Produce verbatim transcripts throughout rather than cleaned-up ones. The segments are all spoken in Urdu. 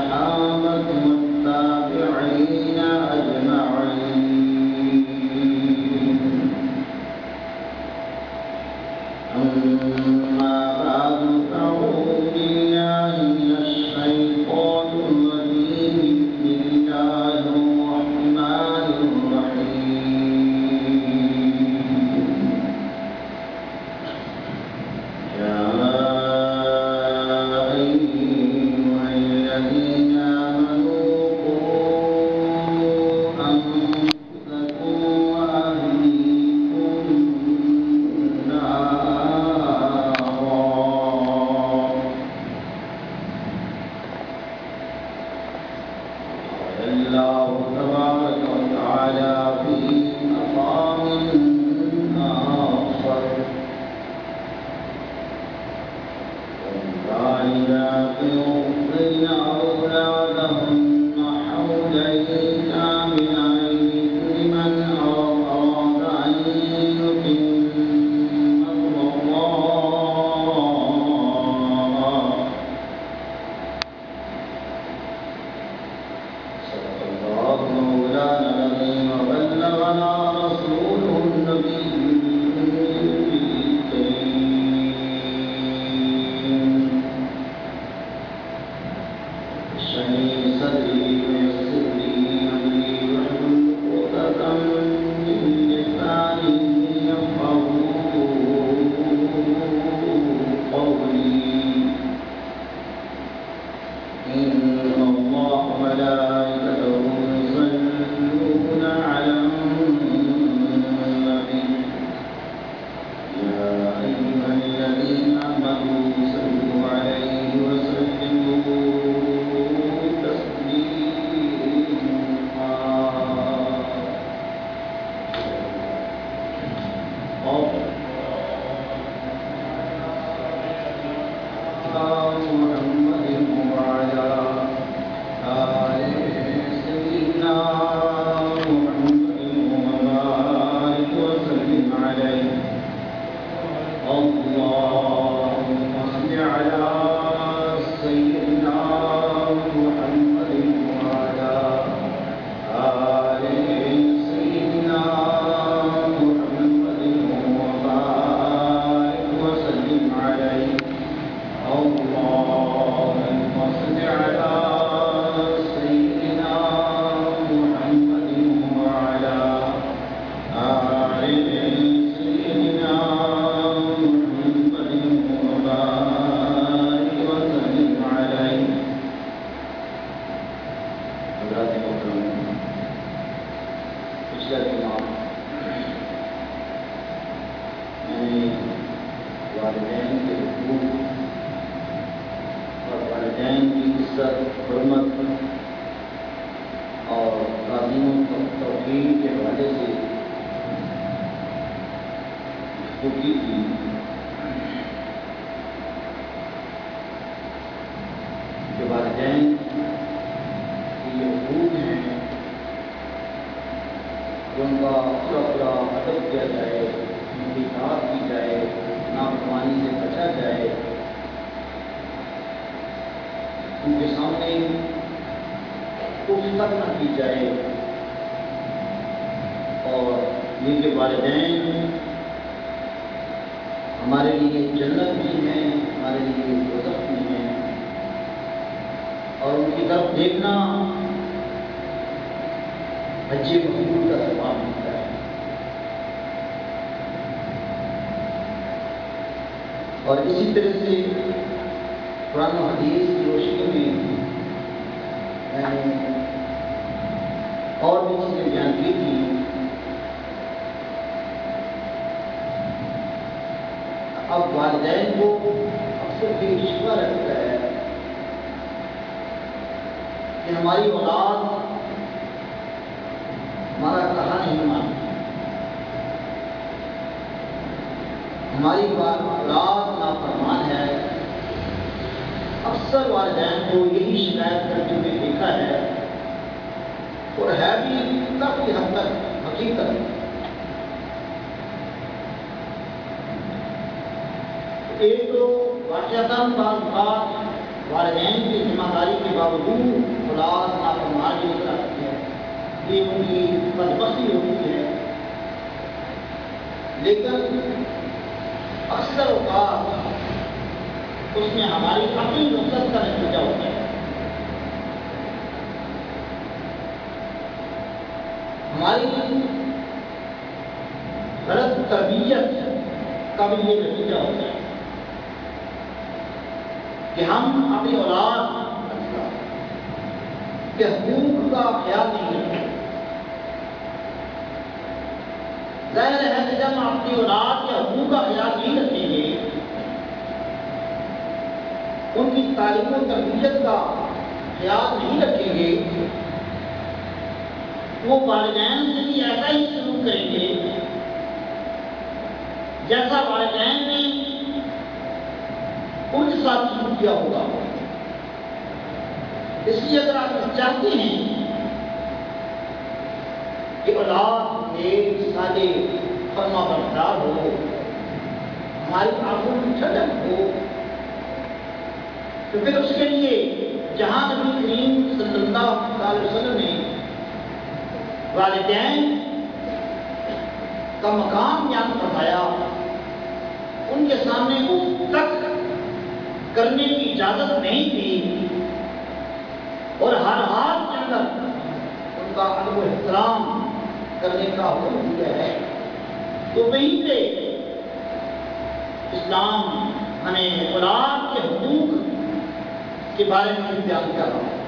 والصحابة والتابعين أجمعين. أما بعد فأعوذ بالله من الشيطان الرجيم. بسم الله الرحمن الرحيم. يا أيها الذين آمنوا قوا أنفسكم وأهليكم نارا. قال الله تبارك وتعالى في مقام آخر: والوالدات يرضعن أولادهن حولين كاملين لمن أراد أن يتم الرضاعة. صدق الله مولانا العظيم وبلغنا رسوله النبي الكريم. اشرح لي صدري ويسر لي أمري واحلل عقدة من لساني يفقهوا قولي. إن الله وملائكته يصلون على النبي. يا أيها الذين آمنوا صلوا عليه وسلموا تسليما. محمد وعلى آل سيدنا محمد وبارك وسلم عليه. اللهم صل على سيدنا محمد وعلى آل سيدنا محمد وبارك وسلم عليه. اللهم صل على سيدنا محمد وعلى آل سيدنا محمد وبارك وسلم عليه. حضرات محترم، پچھلا جمعہ میں نے والدین کے حقوق اور والدین کی عزت حرمت اور تعظیم و توقیر کے حوالے سے گفتگو کی تھی. کہ والدین کی یہ حقوق ہیں کہ ان کا پورا پورا ادب کیا جائے، ان کی اطاعت کی جائے، نافرمانی سے بچا جائے، ان کے سامنے کفر تک نہ کی جائے، اور یہ کہ والدین ہمارے لیے جنت بھی ہیں، ہمارے لیے دوزخ بھی ہیں، اور ان کی طرف دیکھنا حج مقبول کا ثواب ملتا ہے. اور اسی طرح سے قرآن و حدیث کی روشنی میں میں نے اور بھی چیزیں بیان کی تھی. اب والدین کو اکثر یہ شکوہ رہتا ہے کہ ہماری اولاد ہمارا کہا نہیں مانتی، ہماری اولاد نافرمان ہے. اکثر والدین کو یہی شکایت کرتے ہوئے دیکھا ہے، اور ہے بھی کافی حد تک حقیقت. ایک تو واقعتاً بعض بات والدین کی ذمہ داری کے باوجود اولاد نافرمان ہو جاتی ہے، یہ ان کی بدبختی ہوتی ہے، لیکن اکثر اوقات اس میں ہماری اپنی نصرت کا نتیجہ ہوتا ہے، ہماری غلط تربیت کا بھی یہ نتیجہ ہوتا ہے کہ ہم اپنی اولاد کے حقوق کا خیال نہیں رکھتے۔ ظاہر ہے کہ جب ہم اپنی اولاد کے حقوق کا خیال نہیں رکھیں گے، ان کی تعلیم و تربیت کا خیال نہیں رکھیں گے، وہ والدین سے بھی ایسا ہی سلوک کریں گے جیسا والدین نے ان کے ساتھ سلوک کیا ہوگا۔ اس لیے اگر آپ چاہتے ہیں کہ اولاد نیک صالح فرما بردار ہو، ہماری آنکھوں میں ٹھنڈک ہو، تو پھر اس کے لیے جہاں نبی کریم صلی اللہ علیہ وسلم نے والدین کا مقام بیان فرمایا، ان کے سامنے اس تک کرنے کی اجازت نہیں تھی اور ہر حال کے اندر ان کا ادب و احترام کرنے کا حکم دیا ہے، تو وہیں سے اسلام ہمیں اولاد کے حقوق کے بارے میں بیان کر رہا ہے۔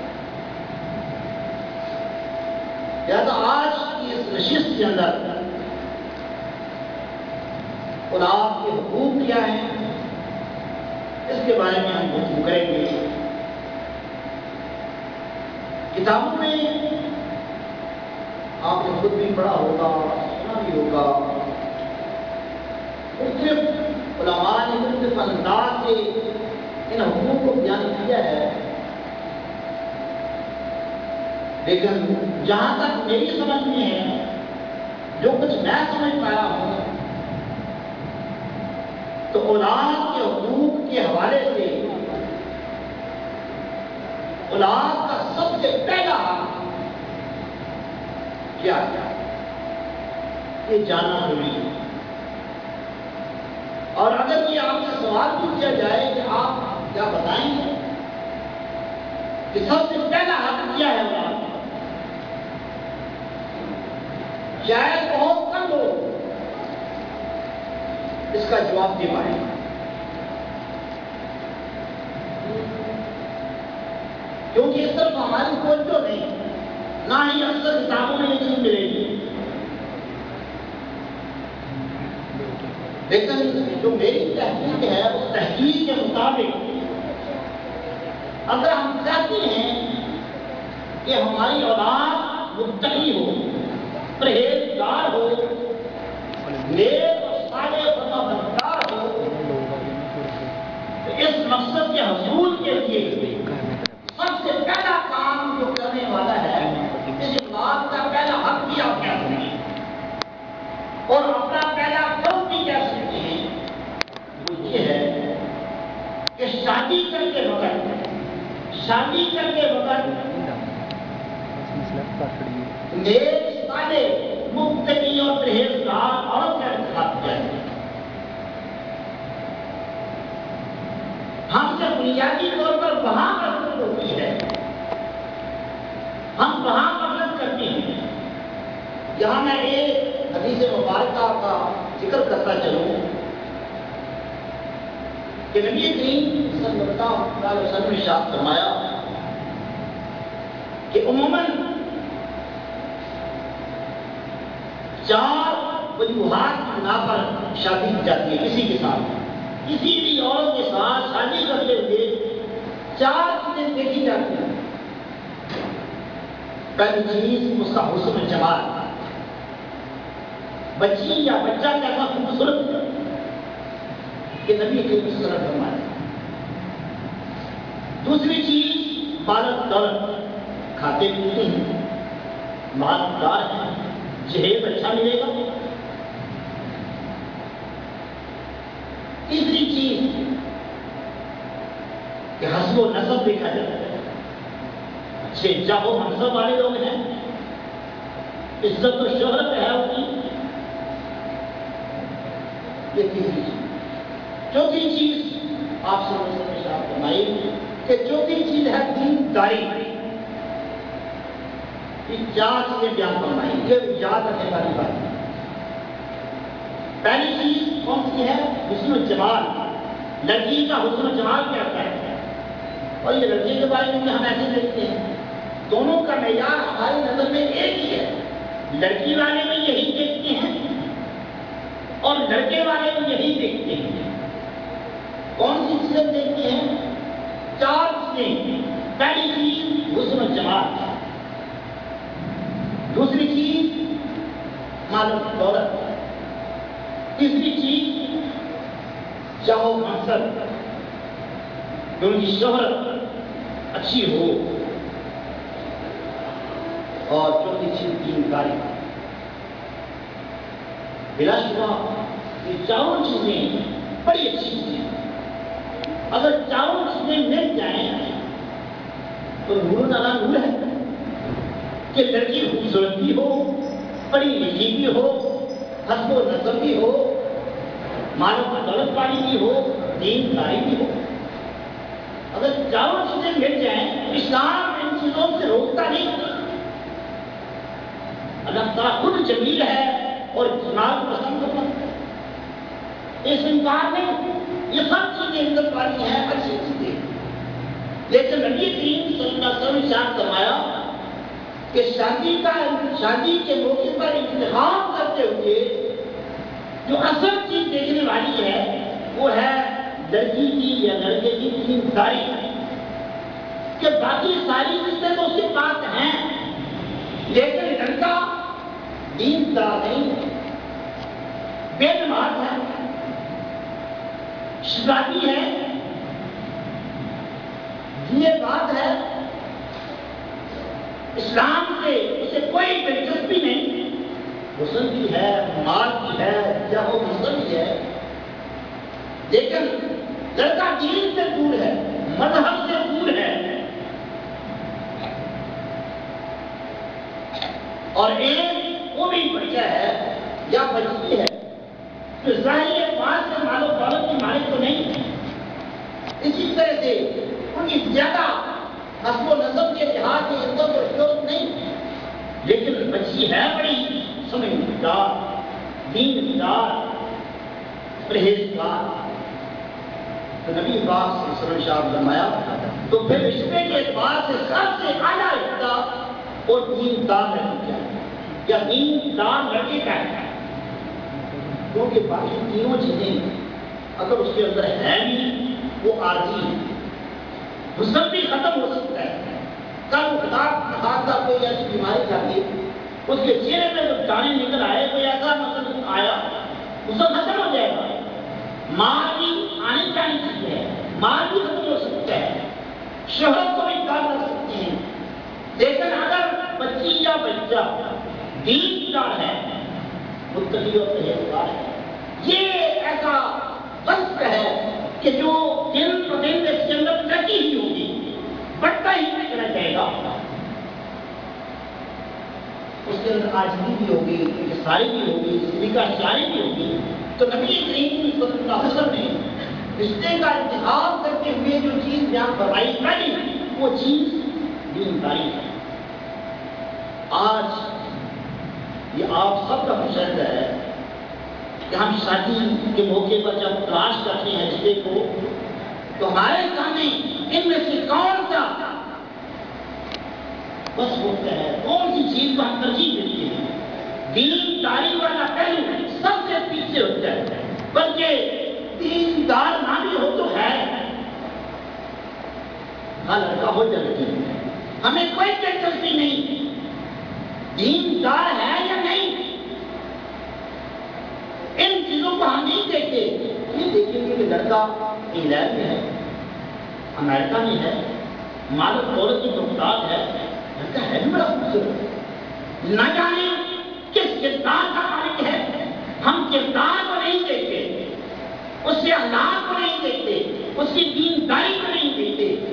لہٰذا آج کی اس نشست کے اندر اولاد کے حقوق کیا ہیں، اس کے بارے میں ہم گفتگو کریں گے۔ کتابوں میں آپ نے خود بھی پڑھا ہوگا، سنا بھی ہوگا، مختلف علماء نے مختلف انداز سے ان حقوق کو بیان کیا ہے، لیکن جہاں تک میری سمجھ میں ہے، جو کچھ میں سمجھ پایا ہوں، تو اولاد کے حقوق کے حوالے سے اولاد کا سب سے پہلا حق کیا ہے، یہ جاننا ضروری ہے۔ اور اگر یہ آپ سے سوال پوچھا جائے کہ آپ کیا بتائیں گے کہ سب سے پہلا حق کیا ہے اولاد کا، شاید بہت کم لوگ اس کا جواب دے پائیں گے، کیونکہ اس طرف ہماری توجہ نہیں، نہ ہی اکثر کتابوں میں یہ ملے گی۔ لیکن جو میری تحقیق ہے، اس تحقیق کے مطابق اگر ہم چاہتے ہیں کہ ہماری اولاد متقی ہو، پرہیزگار ہو، نیک اور صالح فرما بردار ہو، تو اس مقصد کے حصول کے لیے سب سے پہلا کام جو کرنے والا ہے، اس اولاد کا پہلا حق بھی آپ کہہ سکتے ہیں اور اپنا پہلا فرض بھی کہہ سکتے ہیں، وہ یہ ہے کہ شادی کر کے وقت شادی کر کے وقت نیک صالح متقی اور پرہیزگار عورت کا انتخاب کیا ہے۔ ہم سے بنیادی طور پر وہاں غفلت ہوتی ہے، ہم وہاں غفلت کرتے ہیں۔ یہاں میں ایک حدیث مبارکہ کا ذکر کرتا چلوں کہ نبی کریم صلی اللہ علیہ وسلم نے ارشاد فرمایا کہ عموماً چار وجوہات کی بنا پر شادی کی جاتی ہے کسی کے ساتھ، کسی بھی عورت کے ساتھ شادی کرتے ہوئے چار چیزیں دیکھی جاتی ہیں۔ پہلی چیز اس کا حسن و جمال، بچی یا بچہ کیسا خوبصورت کہ نبی کریم صلی اللہ علیہ وسلم فرمایا۔ دوسری چیز بالغ دولت، کھاتے پیتے ہیں، مالدار ہیں، جہیز اچھا ملے گا۔ تیسری چیز کہ حسب و نسب دیکھا جاتا ہے. اچھے جاہو منصب والے لوگ ہیں, عزت و شہرت ہے ان کی. یہ تیسری چیز. چوتھی چیز آپ سے ارشاد فرمائی کہ چوتھی چیز ہے دینداری. یہ چار چیزیں بیان فرمائی, یہ یاد رکھنے والی بات ہے. پہلی چیز کون سی ہے؟ حسن و جمال. لڑکی کا حسن و جمال کیا ہے, اور یہ لڑکے کے بارے میں ہم ایسے دیکھتے ہیں دونوں کا معیار ہماری نظر میں ایک ہی ہے. لڑکی والے میں یہی دیکھتے ہیں اور لڑکے والے میں یہی دیکھتے ہیں. کون سی چیزیں دیکھتے ہیں؟ چار چیزیں. پہلی چیز حسن و جمال, دوسری چیز مال و دولت, تیسری چیز جاہ و منصب, کہ ان کی شہرت اچھی ہو, اور چوتھی چیز دینداری. بلا شبہ یہ چاروں چیزیں بڑی اچھی چیزیں ہیں. اگر چاروں چیزیں مل جائیں تو نور نالا نور ہے. کہ لڑکی خوبصورت بھی ہو, پڑھی لکھی بھی ہو, حسب و نسب بھی ہو, مال و دولت والی بھی ہو, دینداری بھی ہو. اگر چاروں چیزیں مل جائیں, اسلام ان چیزوں سے روکتا نہیں. اللہ تعالیٰ خود جمیل ہے اور جمال پسند کرتا ہے, اس انکار نہیں. یہ سب چیزیں عزت والی ہیں, اچھی چیزیں. لیکن نبی کریم صلی اللہ علیہ وسلم نے ارشاد فرمایا کہ شادی کا شادی کے موقع پر انتخاب کرتے ہوئے جو اصل چیز دیکھنے والی ہے وہ ہے لڑکی کی یا لڑکے کی دینداری. کہ باقی ساری چیزیں تو اس کے پاس ہیں, لیکن لڑکا دیندار نہیں, بے نماز ہے, شرابی ہے, یہ بات ہے, اسلام سے اسے کوئی دلچسپی نہیں. حسن بھی ہے, مال بھی ہے, جاہ و منصب بھی ہے, لیکن لڑکا دین سے دور ہے, مذہب سے دور ہے. اور ایک وہ بھی بچہ ہے یا بچی ہے جو ظاہری اعتبار سے مال و دولت کی مالک تو نہیں. اسی طرح سے ان کی زیادہ حسب و نسب کے لحاظ سے عزت و شہرت نہیں, لیکن بچی ہے بڑی سمجھدار, دیندار, پرہیزگار. تو نبی پاک صلی اللہ علیہ وسلم نے ارشاد فرمایا تو پھر رشتے کے اعتبار سے سب سے اعلیٰ رشتہ اور دیندار لڑکی کا ہے, یا دیندار لڑکے کا ہے. کیونکہ باقی تینوں چیزیں اگر اس کے اندر ہے بھی وہ عارضی ہے. حسن بھی ختم ہو سکتا ہے. کل خدا خاصا کوئی ایسی بیماری جاتی اس کے چہرے میں جب دانے نکل آئے کوئی ایسا مسئلہ آیا, حسن ختم ہو جائے گا. مال بھی آنے جانے چیز ہے, مال بھی ختم ہو سکتا ہے, شہرت کو بھی کام کر سکتی ہیں. لیکن اگر بچی یا بچہ دیندار ہے, متقی اور پرہیزگار ہے, یہ ایسا وصف ہے کہ جو دن پر دن اس کے اندر ترقی ہی ہوگی, بڑھتا ہی نہیں رہ جائے گا. اس کے اندر عاجزی بھی ہوگی, انکساری بھی ہوگی, سلیقہ شعاری بھی ہوگی. تو نبی کریم صلی اللہ علیہ وسلم نے رشتے کا انتخاب کرتے ہوئے جو چیز بیان فرمائی پہلی وہ چیز دینداری ہے. آج یہ آپ سب کا مشاہدہ ہے کہ ہم شادی کے موقع پر جب تلاش کرتے ہیں رشتے کو تو ہمارے سامنے ان میں سے کون سا بس ہوتا ہے, کون سی چیز کو ہم ترجیح دیتے ہیں. دینداری والا پہلو سب سے پیچھے ہوتا ہے, بلکہ دیندار نہ بھی ہو تو ہے, ہاں لڑکا ہو جاتا ہے, ہمیں کوئی دلچسپی نہیں دیندار ہے یا نہیں. ان چیزوں کو ہم نہیں دیکھتے. یہ دیکھیں گے کہ لڑکا انگلینڈ میں ہے, امریکہ میں ہے, مال و دولت کی محتاج ہے, لڑکا ہے بھی بڑا خوبصورت, نہ جانے کس کردار کا مالک ہے. ہم کردار کو نہیں دیکھتے, اس کے اخلاق کو نہیں دیکھتے, اس کی دینداری کو نہیں دیکھتے,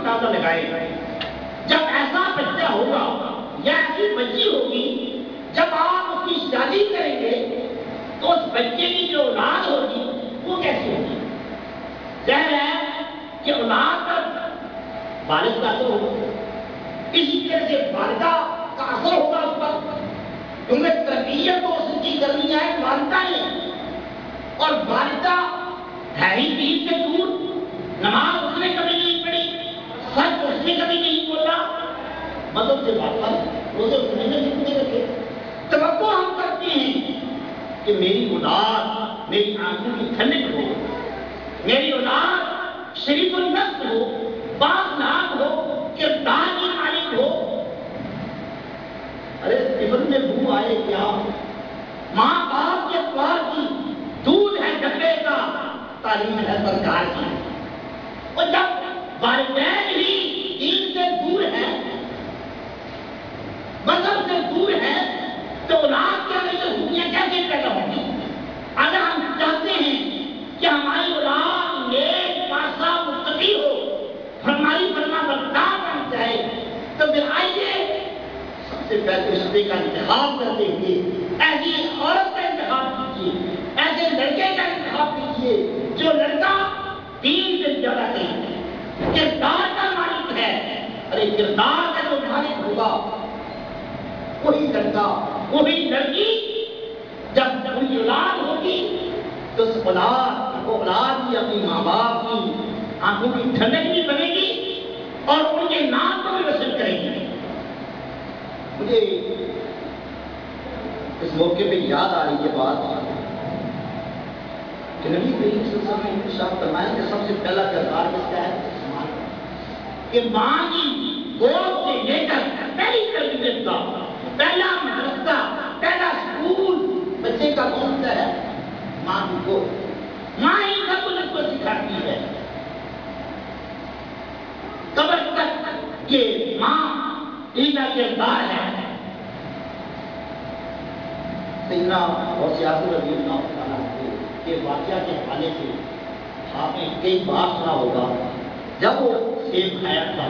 اندازہ لگائے جب ایسا بچہ ہوگا یا ایسی بچی ہوگی جب آپ اس کی شادی کریں گے تو اس بچے کی جو اولاد ہوگی وہ کیسی ہوگی؟ ظاہر ہے کہ اولاد پر والد کا اثر ہوگا، اسی طرح سے والدہ کا اثر ہوگا اس پر، کیونکہ تربیت تو اس کی کرنی ہے والدہ نے، اور والدہ ہے ہی دین سے دور، نماز اس نے کبھی نہیں پڑھی، سچ اس نے کبھی نہیں بولا، مطلب سے بات پر روزے اس نے نہیں رکھے۔ توقع ہم کرتے ہیں کہ میری اولاد میری آنکھوں کی ٹھنڈک ہو، میری اولاد شریف النفس ہو، باخلاق ہو، کردار کی مالک ہو۔ ارے ٹفن میں بو آئے کیا، ماں باپ کے پاس کی دودھ ہے ڈبے کا، تعلیم ہے سرکار کی، اور جب والدین ہی دین سے دور ہیں، مذہب سے دور ہیں، تو اولاد کے اندر یہ خوبیاں کیسے پیدا ہوں گی؟ اگر ہم چاہتے ہیں کہ ہماری اولاد نیک پاسا متقی ہو، ہماری فرما بردار بن جائے، تو پھر آئیے سب سے پہلے رشتے کا انتخاب کرتے ہوئے ایسی عورت کا انتخاب کیجیے، ایسے لڑکے کا انتخاب کیجیے جو لڑکا دین سے زیادہ نہیں، کردار کا مالک ہے۔ ارے کردار کا جو مالک ہوگا وہی لڑکا وہی لڑکی جب ان کی اولاد ہوگی تو اس اولاد کو اولاد کی اپنی ماں باپ کی آنکھوں کی ٹھنڈک بھی بنے گی اور ان کے نام کو بھی روشن کریں گے۔ مجھے اس موقع پہ یاد آ رہی ہے بات کہ نبی کریم صلی اللہ علیہ وسلم نے ارشاد فرمایا کہ سب سے پہلا کردار کس کا ہے؟ کہ ماں کی گود سے لے کر پہلی تربیت کا پہلا مدرسہ پہلا اسکول بچے کا کون سا ہے؟ ماں کی گود۔ ماں ہی سب کچھ کو سکھاتی ہے، قبر تک یہ ماں ان کا کردار ہے۔ سیدنا غوث اعظم رضی اللہ تعالیٰ عنہ کے واقعہ کے حوالے سے آپ نے کئی بار سنا ہوگا، جب وہ سیب کھایا تھا،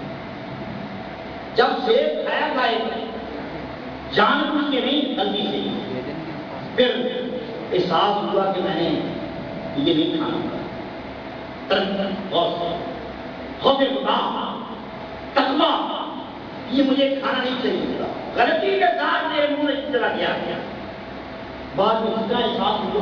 جب سیب کھایا تھا جان بوجھ کے نہیں غلطی سے، پھر احساس ہوا کہ میں نے یہ نہیں کھانا، خوف خدا تقویٰ یہ مجھے کھانا نہیں چاہیے تھا، غلطی کے ساتھ میرے منہ میں چلا گیا۔ بعد میں اس کا احساس ہوا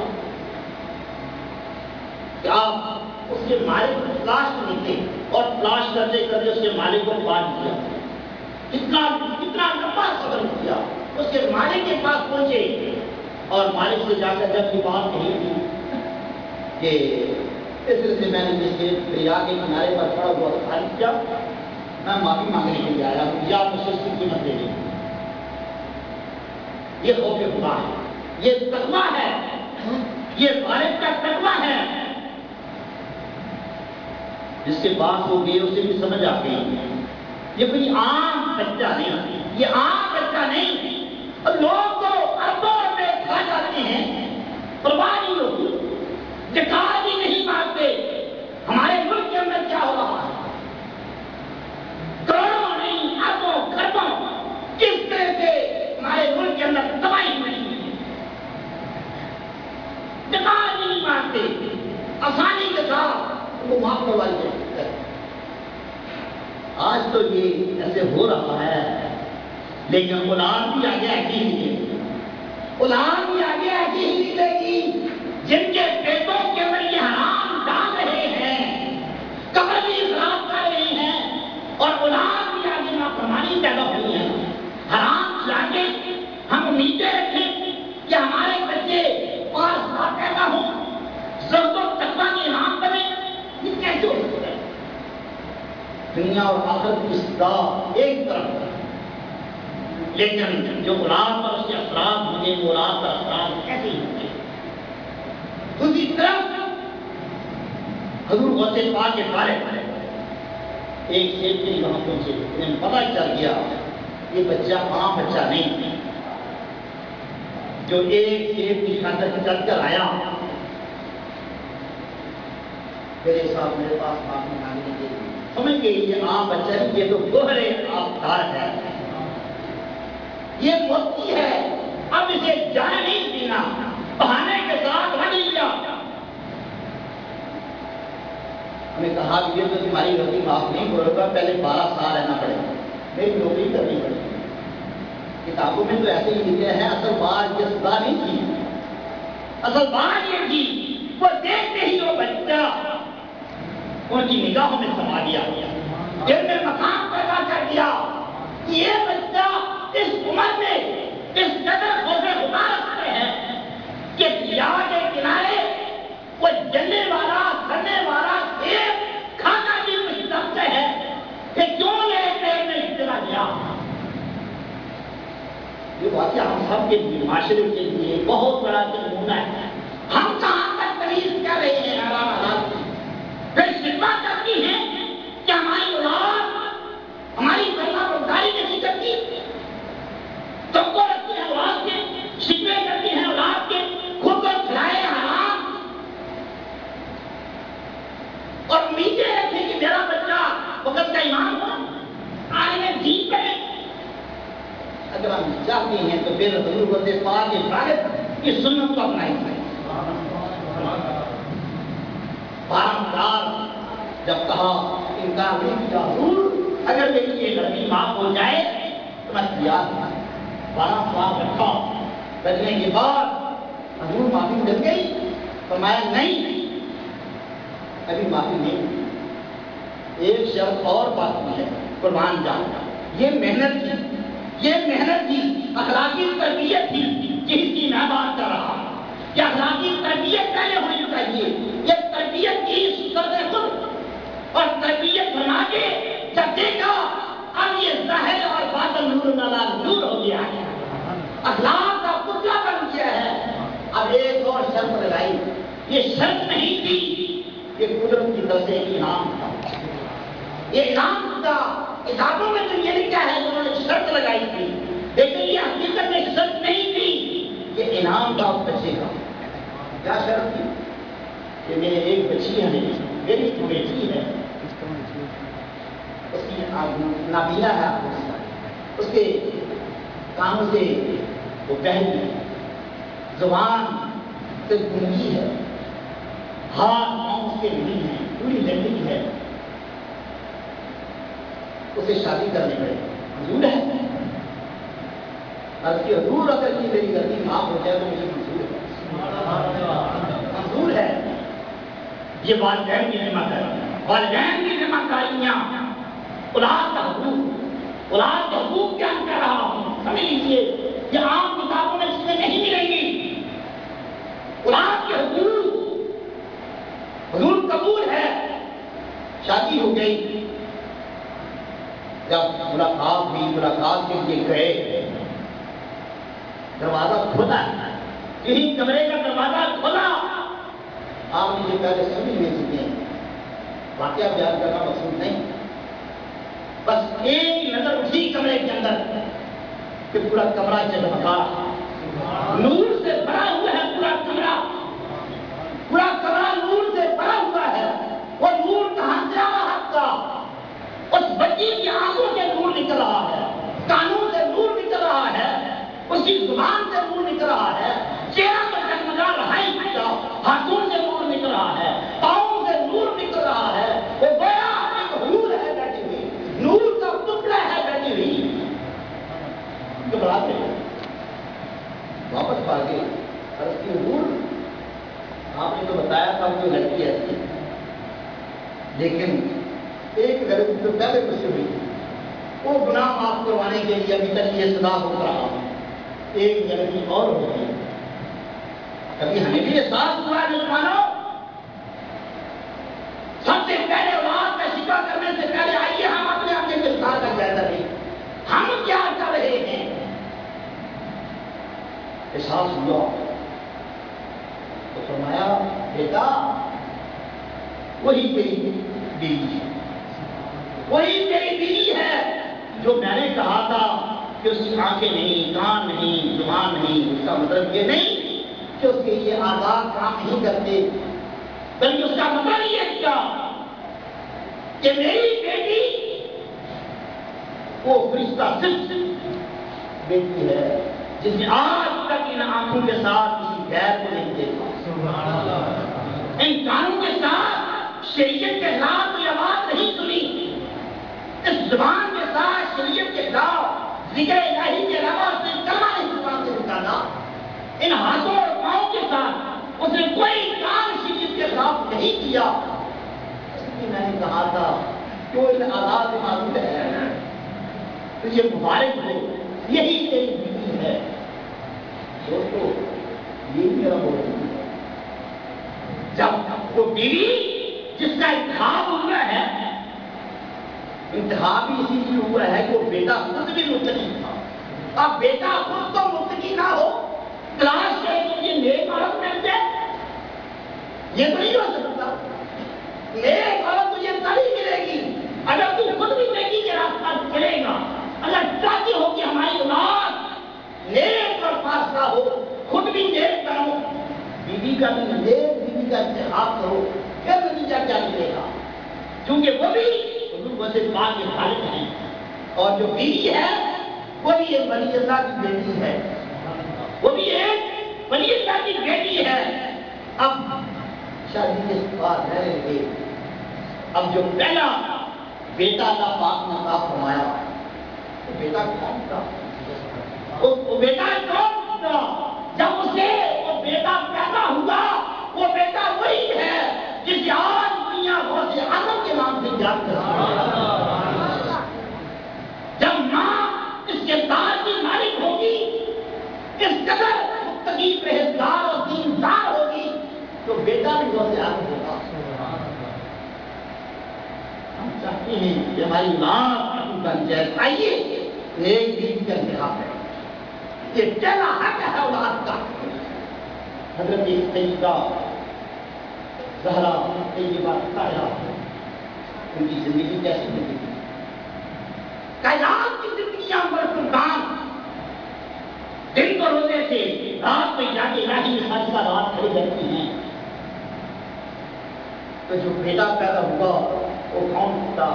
کہ آپ اس کے مالک کو تلاش نہیں تھے اور تلاش کرتے کرتے اس کے مالک کو پا لیا، کتنا کتنا لمبا سفر کیا، اس کے مالک کے پاس پہنچے اور مالک سے جا کر جب یہ بات کہی تھی کہ اس طرح سے میں نے جس کے دریا کے کنارے پر کھڑا ہوا خالی کیا، میں معافی مانگنے کے لیے آیا ہوں، یا مجھ سے اس کی قیمت لے لیں۔ یہ خوف خدا ہے، یہ تقویٰ ہے، یہ والد کا تقویٰ ہے، جس کے پاس ہو گئے اسے بھی سمجھ آ گئی یہ کوئی عام بچہ نہیں، یہ عام بچہ نہیں، اور لوگ تو اربوں میں کھا جاتے ہیں، پرواہ نہیں ہوتی، زکات بھی نہیں مانگتے۔ ہمارے ملک کے اندر کیا ہو رہا ہے؟ کروڑوں نہیں اربوں خربوں کس طرح سے ہمارے ملک کے اندر تباہی ہوئی ہے، زکات بھی نہیں مانگتے، آسانی کے ساتھ وہ معاف کروائی جاتی ہے۔ آج تو یہ ایسے ہو رہا ہے، لیکن اولاد بھی آگے ایسی ہی ملے، اولاد بھی آگے ایسی ہی ملے گی جن کے پیٹوں کے اندر یہ حرام ڈال رہے ہیں، قبر بھی خراب کر رہے ہیں، اور اولاد بھی آگے نافرمانی پیدا ہوئی ہے۔ حرام کھلا کے ہم امیدیں رکھیں کہ ہمارے بچے پاس پیدا ہوں، زہد و تقویٰ کی نام بنے، یہ کیسے ہو سکتا ہے؟ دنیا اور آخرت کی اصلاح ایک طرف، لیکن جو اولاد پر اس کے اثرات ہوں گے وہ اولاد پر اثرات کیسے ہوں گے؟ دوسری طرف حضور غوث پاک کے بارے میں ایک سیب کے لیے وہاں پہنچے، انہیں پتہ چل گیا یہ بچہ عام بچہ نہیں، جو ایک سیب کی خاطر چل کر آیا، میرے ساتھ میرے پاس معافی مانگنے کے لیے سمجھ گئی یہ عام بچہ یہ تو گوہرے آبدار ہے، یہ موتی ہے، اب اسے جانے نہیں دینا، بہانے کے ساتھ رکھ لیا۔ ہمیں کہا کہ یہ تو تمہاری غلطی معاف نہیں ہوگا، پہلے بارہ سال رہنا پڑے گا، میری نوکری کرنی پڑے گی۔ کتابوں میں تو ایسے ہی لکھے ہیں، اصل بات یہ سزا نہیں تھی، اصل بات یہ تھی وہ دیکھتے ہی وہ بچہ ان کی نگاہوں میں سما گیا، دل میں مقام پیدا کر دیا کہ یہ بچہ اس عمر میں اس قدر خوف خدا رکھتے ہیں کہ دریا کے کنارے وہ جلنے والا کھڑنے والا سیب کھانا بھی کچھ سمجھتے ہیں کہ کیوں میرے پیٹ میں اتنا گیا۔ یہ واقعہ ہم سب کے لیے، معاشرے کے لیے بہت بڑا نمونہ ہے۔ ہم کہاں تک تمیز کر رہے ہیں حرام حلال کی، پھر شکوہ کرتی ہیں کہ ہماری اولاد ہماری فرما برداری نہیں کرتی، تم کو رکھتی ہیں اولاد کے، شکوے کرتی ہیں اولاد کے، خود کو کھلائے حرام اور امیدیں رکھیں کہ میرا بچہ وقت کا امام ہو، آئے جیت کرے۔ اگر ہم چاہتے ہیں تو پھر حضور پاک کے طالب کی سنت کو اپنائیں گے۔ بارمدار جب کہا انکار نہیں کیا، حضور اگر میری یہ غلطی معاف ہو جائے تو میں تیار ہوں۔ بارہ سال رکھا، رکھنے کے بعد حضور معافی مل گئی؟ فرمایا نہیں، ابھی معافی نہیں، ایک شرط اور باقی ہے، قربان جانا۔ یہ محنت تھی، یہ محنت تھی، اخلاقی تربیت تھی جس کی میں بات کر رہا ہوں۔ یہ اخلاقی تربیت پہلے ہونی چاہیے، یہ تربیت کی سرد خود اور تربیت بنا کے جب دیکھا اب یہ ظاہر اور باطن نور نالا نور ہو گیا ہے، اخلاق کا پتلا بن گیا ہے۔ اب ایک اور شرط لگائی، یہ شرط نہیں تھی، یہ قدرت کی طرف سے انعام تھا، یہ انعام تھا۔ کتابوں میں تو یہ لکھا ہے انہوں نے شرط لگائی تھی، لیکن یہ حقیقت میں شرط نہیں تھی، یہ انعام تھا اس بچے کا۔ کیا شرط تھی؟ کہ میرے ایک بچی ہے، میری جو بیٹی ہے اس کی نابینا ہے، اس کے کانوں سے وہ بہری ہے، زبان سے گونگی ہے، ہاتھ پاؤں اس کے نہیں ہیں، پوری لڑکی ہے، اسے شادی کرنے پڑے، منظور ہے؟ اور کی حضور اگر کی میری غلطی معاف ہو جائے تو مجھے منظور ہے، منظور ہے۔ یہ والدین کی ذمہ داری، والدین کی ذمہ داریاں، اولاد کا حقوق، اولاد کے حقوق بیان کر رہا ہوں، سمجھ لیجیے، یہ عام کتابوں میں اس میں نہیں ملیں گی۔ اولاد کے حقوق، حضور قبول ہے، شادی ہو گئی، جب ملاقات ہوئی، ملاقات کے لیے گئے، دروازہ کھلا، یہی کمرے کا دروازہ کھلا، آپ مجھے پہلے سمجھ نہیں سکے، واقعہ بیان کرنا مقصود نہیں، بس ایک نظر اسی کمرے کے اندر کہ پورا کمرہ جگمگا رہا، نور سے بھرا ہوا ہے پورا کمرہ، پورا کمرہ نور سے بھرا ہوا ہے۔ وہ نور کہاں سے آ رہا تھا؟ اس بچی کی آنکھوں سے نور نکل رہا ہے، کانوں سے نور نکل رہا ہے، اس کی زبان سے نور نکل رہا ہے، چہرہ تو جگمگا رہا ہی تھا، ہاتھوں سے نور نکل رہا ہے، پاؤں سے نور نکل رہا ہے، وہ گویا ایک حور ہے بیٹھی ہوئی، نور کا ٹکڑا ہے بیٹھی ہوئی۔ گھبراتے واپس پا گئی، عرض کی حور آپ نے تو بتایا تھا وہ لڑکی ایسی، لیکن ایک غلطی تو پہلے مجھ سے ہوئی تھی، وہ گناہ معاف کروانے کے لیے ابھی تک یہ سزا ہو رہا ہوں، ایک غلطی اور ہو گئی۔ کبھی ہمیں بھی احساس ہوا ہے مسلمانوں، سب سے پہلے اولاد کا شکا کرنے سے پہلے آئیے ہم اپنے آپ کے گرفتار کا جائزہ لیں، ہم کیا کر رہے ہیں؟ احساس ہوا تو فرمایا بیٹا وہی تیری بیوی ہے، وہی تیری بیوی ہے جو میں نے کہا تھا کہ اس کی آنکھیں نہیں، کان نہیں، زبان نہیں، اس کا مطلب یہ نہیں کہ اس کے لیے آزاد کام نہیں کرتے، بلکہ اس کا مطلب یہ کیا کہ میری بیٹی وہ فرشتہ صرف بیٹی ہے جس نے آج تک ان آنکھوں کے ساتھ کسی غیر کو نہیں دیکھا، ان کانوں کے ساتھ شریعت کے خلاف کوئی آواز نہیں سنی، اس زبان کے ساتھ شریعت کے خلاف ذکر الہی کے علاوہ اس نے کلمہ نہیں زبان سے نکالا، ان ہاتھوں اور پاؤں کے ساتھ اس نے کوئی کام شریعت کے خلاف نہیں کیا۔ اس لیے میں نے کہا تھا کہ وہ ان آزاد سے معلوم ہے تو یہ مبارک ہو، یہی تیری بیوی ہے۔ دوستو یہ میرا موضوع ہے، جب وہ بیوی جس کا انتخاب ہوا ہے، انتخاب ہی اسی لیے ہوا ہے کہ وہ بیٹا خود بھی متقی تھا۔ اب بیٹا خود تو متقی نہ ہو، کلاس کے لیے نیک عورت مل جائے، یہ تو نہیں ہو سکتا۔ نیک عورت تجھے تبھی ملے گی اگر تو خود بھی نیکی کے راستہ چلے گا۔ اگر چاہتی ہو کہ ہماری اولاد نیک اور فاصلہ ہو، خود بھی نیک کرو، بیوی کا بھی نیک بیوی کا انتخاب کرو، پھر نتیجہ کیا ملے گا؟ کیونکہ وہ بھی حضور وجہ پاک کے خالق ہیں، اور جو بیوی ہے وہ بھی ایک ولی اللہ کی بیٹی ہے، وہ بھی ایک ولی اللہ کی بیٹی ہے۔ اب شادی کے بعد رہنے گے، اب جو پہلا بیٹا اللہ پاک نے عطا فرمایا، وہ بیٹا کون تھا؟ وہ بیٹا کون تھا؟ جب اسے وہ بیٹا پیدا ہوا، وہ بیٹا وہی ہے جس آج دنیا غوث اعظم کے نام سے جانتے ہیں۔ جب ماں اس کردار کی مالک ہوگی، اس قدر متقی پرہیزگار اور دیندار ہوگی، تو بیٹا بھی غوث اعظم ہوگا۔ ہم چاہتے ہیں کہ ہماری ماں بن جائے۔ آئیے ایک بیوی کا انتخاب ہے، یہ پہلا حق ہے اولاد کا۔ حضرت سیدہ زہرا طیبہ طاہرہ ان کی زندگی کیسی زندگی، کائنات کی زندگیاں پر فرقان، دن کو روزے سے رات میں جا کے الہی خالصہ رات کھڑی رہتی ہیں۔ تو جو بیٹا پیدا ہوا وہ کون تھا؟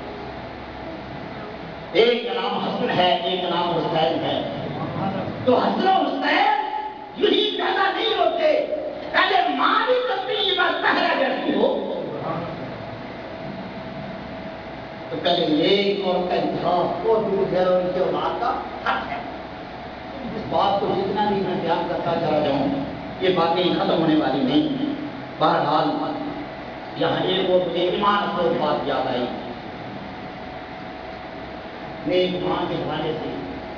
ایک کا نام حسن ہے، ایک کا نام حسین ہے۔ تو حسن و حسین یوں ہی پیدا نہیں ہوتے، پہلے ماں بھی تبدیلی بات پہلا کرتی ہو، تو پہلے ایک اور کا انتخاب وہ دور ہے اور ان کے اولاد کا حق ہے۔ اس بات کو جتنا بھی میں بیان کرتا جا رہا ہوں، یہ باتیں ختم ہونے والی نہیں۔ بہرحال یہاں ایک اور مجھے ایمان سے بات یاد آئی، نیک ماں کے حوالے سے،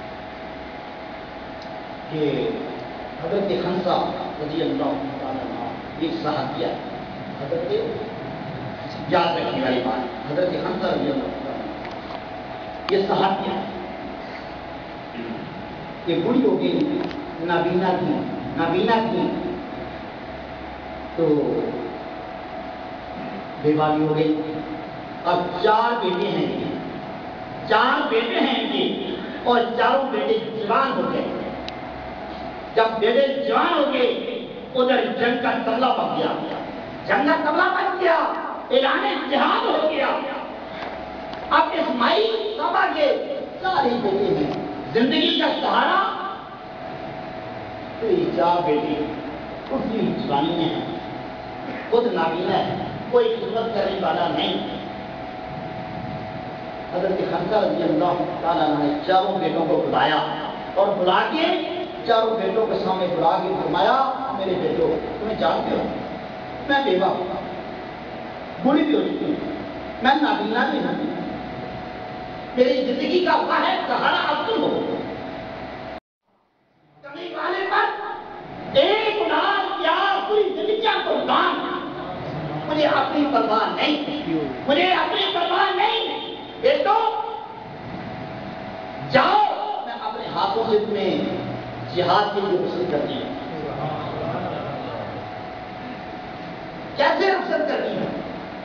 کہ حضرت خنسہ رضی اللہ تعالیٰ عنہ ایک صحابیہ، حضرت یاد رکھنے والی بات، حضرت خنسہ رضی اللہ تعالیٰ عنہ یہ صحابیہ، یہ بڑی ہو گئی، نابینا تھی، نابینا تھی تو بیوہ بھی ہو گئی۔ اب چار بیٹے ہیں ان کے، چار بیٹے ہیں ان کے، اور چاروں بیٹے جوان ہو گئے۔ جب بیٹے جوان ہو گئے، ادھر جنگ کا طبلہ بج گیا، جنگ کا طبلہ بج گیا، اعلان جہاد ہو گیا۔ اب اسماعیل صاحبہ کے سارے بیٹے ہیں، زندگی کا سہارا تو یہ چار بیٹے خود بھی جوانی میں ہیں، خود نابینا ہے، کوئی خدمت کرنے والا نہیں۔ حضرت خنسہ رضی اللہ تعالیٰ نے چاروں بیٹوں کو بلایا، اور بلا کے چاروں بیٹوں کے سامنے بلا کے فرمایا، میرے بیٹوں تمہیں جانتے ہو میں بیوہ ہوں، بوڑھی بھی ہو چکی ہوں، میں نابینا بھی ہوں، میری زندگی کا واحد سہارا اب تم ہو۔ کمی والے پر ایک اولاد کیا پوری زندگیاں قربان، مجھے اپنی پرواہ نہیں، مجھے اپنی پرواہ نہیں، بیٹو جاؤ، میں اپنے ہاتھوں سے تمہیں جہاد کے لیے رخصت کرتی ہوں۔ کیسے رخصت کرتی ہوں؟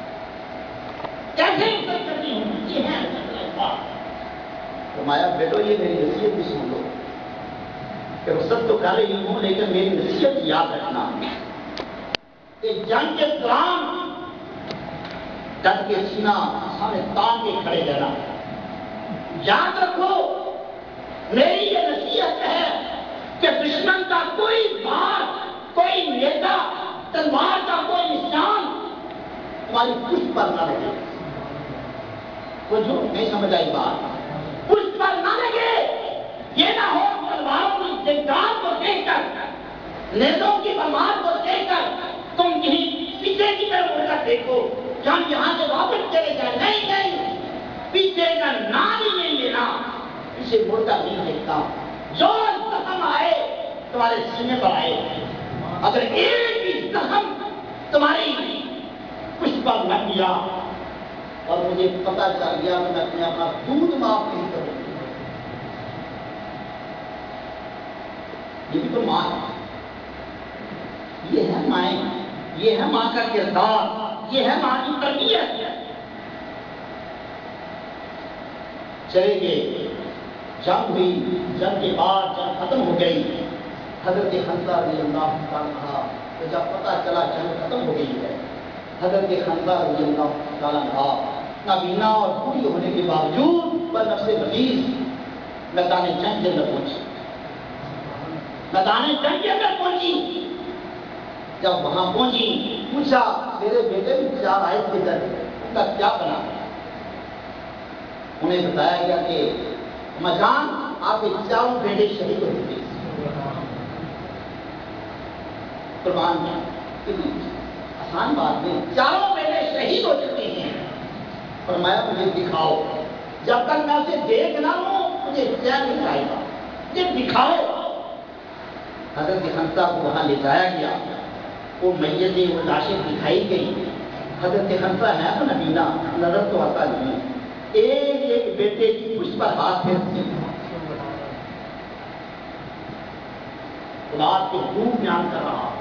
کیسے رخصت کرتی ہوں؟ یہ ہے فرمایا بیٹو یہ میری نصیحت بھی سن لو، کہ رخصت تو کر رہی ہوں لیکن میری نصیحت یاد رکھنا کہ جنگ کے دوران ڈٹ کے سینہ سامنے تان کے کھڑے رہنا. یاد رکھو میری یہ نصیحت ہے کہ دشمن کا کوئی بات، کوئی نیتا، تلوار کا کوئی نشان تمہاری پشت پر نہ لگے. وہ جو نہیں سمجھ آئی بات، پشت پر نہ لگے. یہ نہ ہو تلواروں کی دیکھدار کو دیکھ کر، نیزوں کی بمبار کو دیکھ کر تم کہیں پیچھے کی طرف مڑ کر دیکھو کہ ہم یہاں سے واپس چلے جائیں. نہیں نہیں، پیچھے کا نام ہی نہیں لینا. اسے مڑ کر نہیں دیکھتا. جو زخم آئے تمہارے سینے پر آئے، اگر ایک بھی زخم تمہاری پشت پر لگ گیا اور مجھے پتا چل گیا کہ میں اپنے اپنا دودھ معاف نہیں کروں. یہ بھی تو ماں ہے. یہ ہے مائیں، یہ ہے ماں کا کردار، یہ ہے ماں کی تربیت. چلے گئے، جنگ ہوئی. جنگ کے بعد جنگ ختم ہو گئی. حضرت حمزہ رضی اللہ عنہ تو جب پتا چلا جنگ ختم ہو گئی ہے، حضرت حمزہ رضی اللہ عنہ نابینا اور بوڑھی ہونے کے باوجود بنفس غلیظ میدان جنگ کے اندر پہنچی. میدان جنگ کے اندر پہنچی. جب وہاں پہنچی پوچھا میرے بیٹے بھی چار آئے تھے ادھر، ان کا کیا بنا؟ انہیں بتایا گیا کہ مجان آپ کے چاروں بیٹے شہید ہو چکے. قربان کتنی آسان بات نہیں، چاروں بیٹے شہید ہو چکے ہیں. فرمایا مجھے دکھاؤ. جب تک میں اسے دیکھ نہ لوں مجھے چین نہیں آئے گا. مجھے دکھاؤ. حضرت حمزہ کو وہاں لے جایا گیا. وہ میتیں، وہ لاشیں دکھائی گئی. حضرت حمزہ ہے تو نبینا، نظر تو آتا نہیں. ایک ایک بیٹے کی پشت پر ہاتھ پھیرتے ہیں. اولاد کے خوب بیان کر رہا.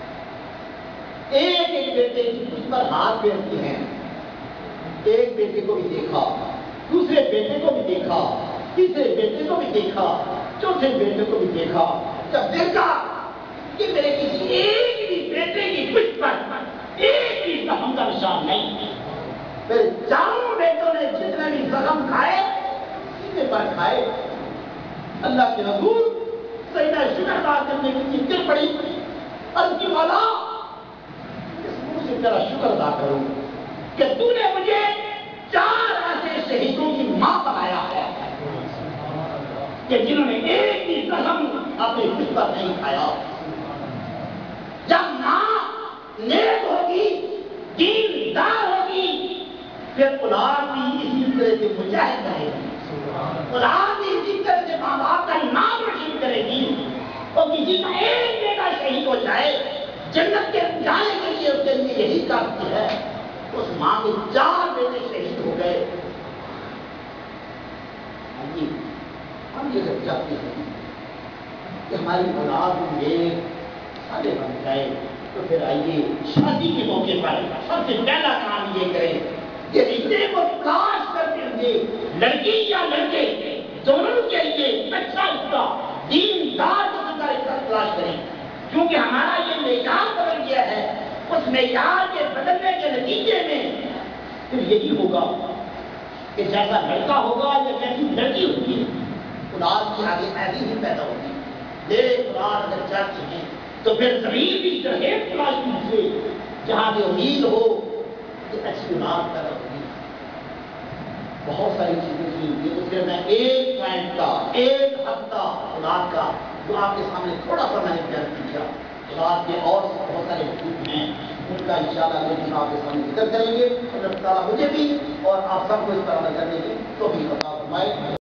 ایک ایک بیٹے کی پشت پر ہاتھ پھیرتے ہیں. ایک بیٹے کو بھی دیکھا، دوسرے بیٹے کو بھی دیکھا، تیسرے بیٹے کو بھی دیکھا، چوتھے بیٹے کو بھی دیکھا. جب دیکھا کہ میرے کسی ایک بھی بیٹے کی پشت پر ایک بھی زخم کا نشان نہیں، میرے چاروں بیٹوں نے جتنے بھی زخم کھائے سینے پر کھائے. اللہ کے رسول سجدہ شکر ادا کرنے کی ذکر پڑی. عرض کی مولا اس منہ سے تیرا شکر ادا کروں کہ تو نے مجھے چار ایسے شہیدوں کی ماں بنایا ہے کہ جنہوں نے ایک بھی زخم اپنے پشت پر نہیں کھایا. جب ماں نیک ہوگی، دیندار ہوگی، پھر اولاد بھی اسی طرح سے مجاہد رہے گی. اولاد بھی اسی طرح سے ماں باپ کا نام روشن کرے گی. اور کسی کا ایک بیٹا شہید ہو جائے، جنت کے جانے کے لیے اس کے لیے یہی کافی ہے. اس ماں کے چار بیٹے شہید ہو گئے. ہم یہ سب چاہتے ہیں کہ ہماری اولاد میں سارے بن جائے. تو پھر آئیے شادی کے موقع پر سب سے پہلا کام یہ کریں کہ رشتے کو تلاش کرتے ہوئے لڑکی یا لڑکے دونوں کے لیے اچھا رشتہ، دیندار کا رشتہ تلاش کریں. کیونکہ ہمارا یہ معیار بدل گیا ہے. اس معیار کے بدلنے کے نتیجے میں پھر یہی ہوگا کہ جیسا لڑکا ہوگا یا جیسی لڑکی ہوگی اولاد کی آگے ایسی ہی پیدا ہوگی. دیکھ اولاد اگر چاہتے ہیں تو پھر زمین بھی جہیز تلاش کیجیے جہاں بھی امید ہو کہ اچھی اولاد پیدا ہوگی. بہت ساری چیزیں تھیں. یہ تو صرف میں ایک پوائنٹ کا، ایک ہفتہ اولاد کا جو آپ کے سامنے تھوڑا سا میں نے بیان کیا. اولاد کے اور بہت سارے حقوق ہیں، ان کا انشاءاللہ اگلے دن آپ کے سامنے ذکر کریں گے. اللہ تعالیٰ مجھے بھی اور آپ سب کو اس پر عمل کرنے کی توفیق عطا فرمائے.